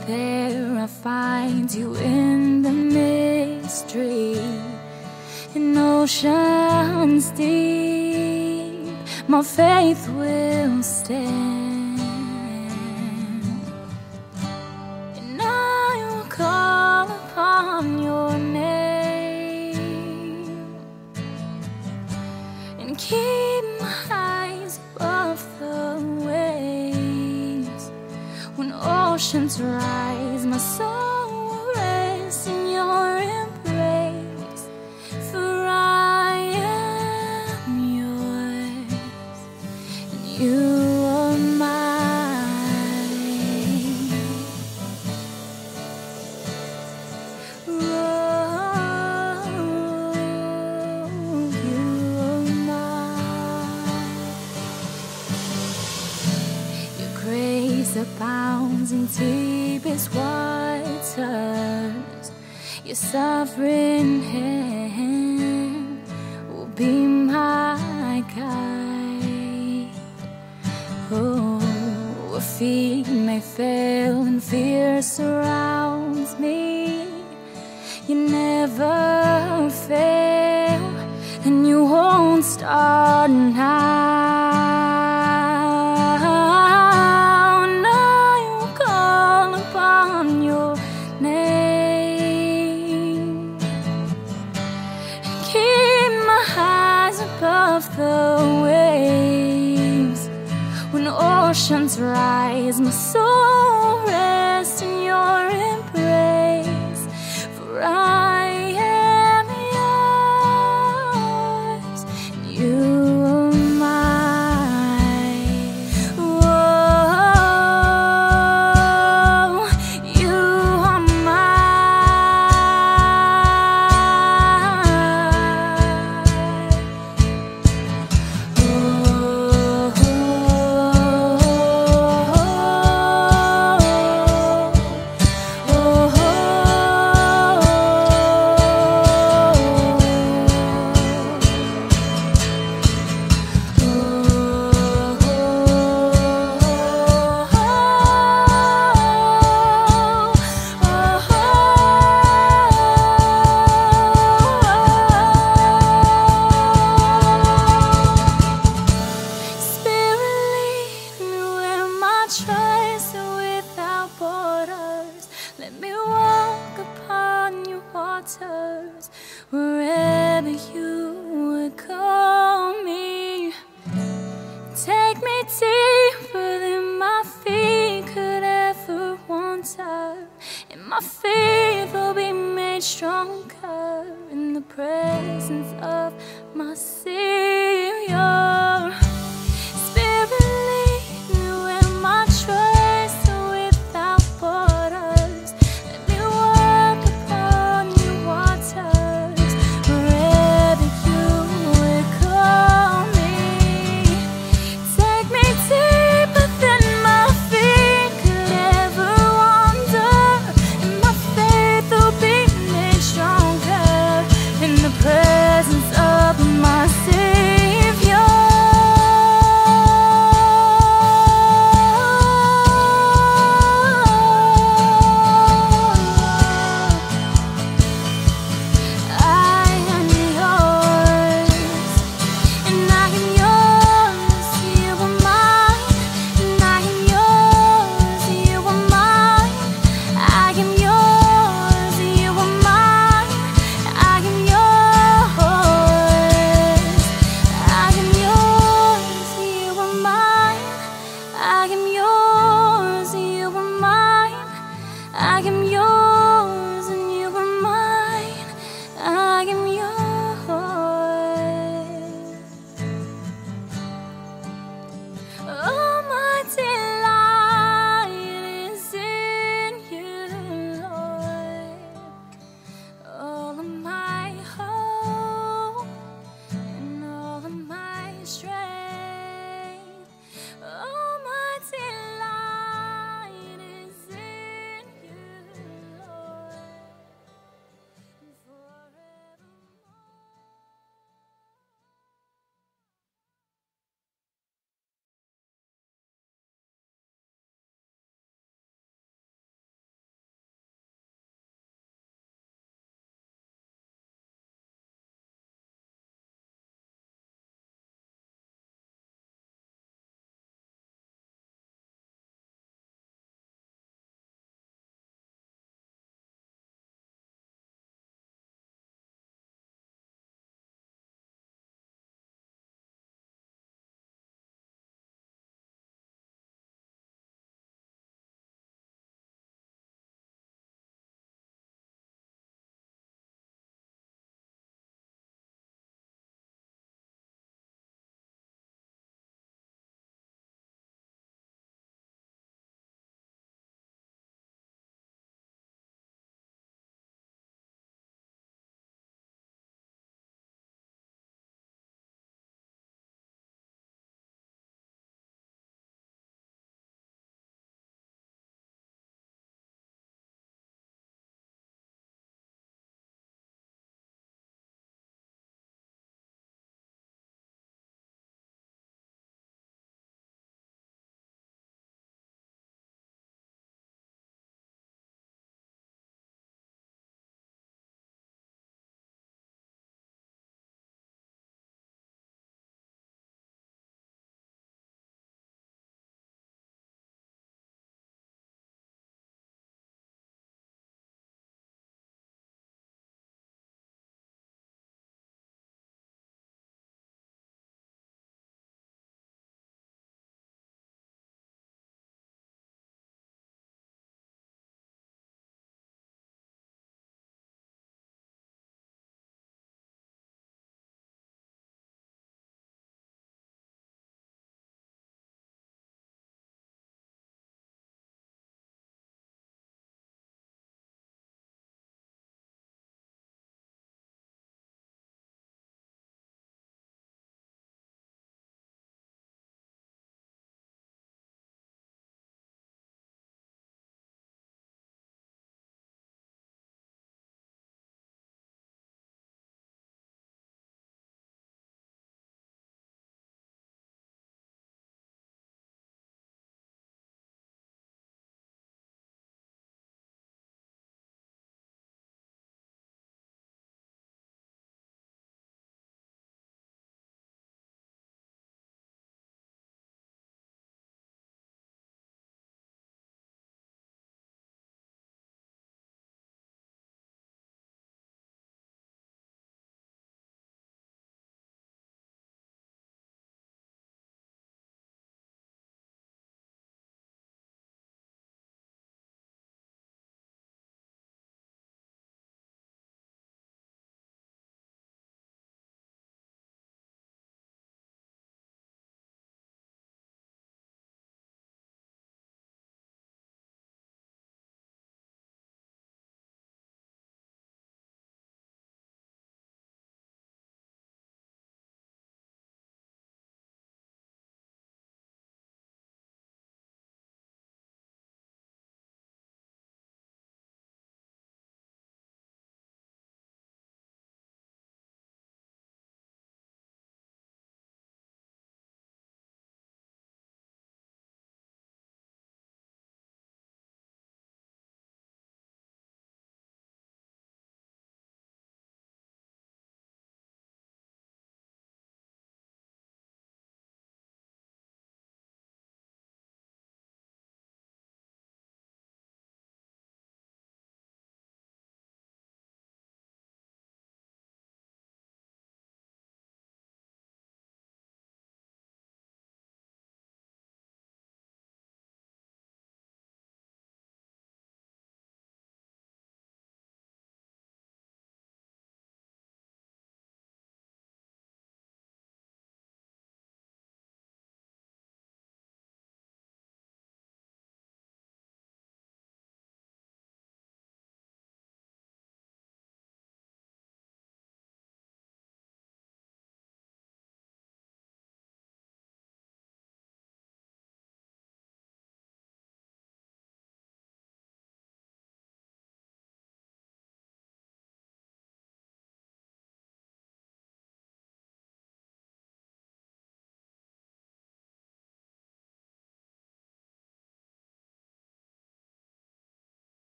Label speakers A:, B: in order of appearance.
A: there I find you in the mystery. In oceans deep, my faith will stand, and I will call upon your name and keep my eyes above the waves. When oceans rise, my soul will rest in your embrace, for I am yours and you are mine. Oh, you are mine. Your grace abounds in deepest waters. Your sovereign hand will be my guide. Oh, where feet may fail and fear surrounds me, you never fail, and you won't start now. And I will call upon your name, keep my eyes above the waves. When oceans rise, my soul rests in your embrace, for I am yours and you are mine. Oh, you are mine. Trust without borders, let me walk upon your waters, wherever you would call me. Take me deeper than my feet could ever wander, and my faith will be made stronger in the presence of my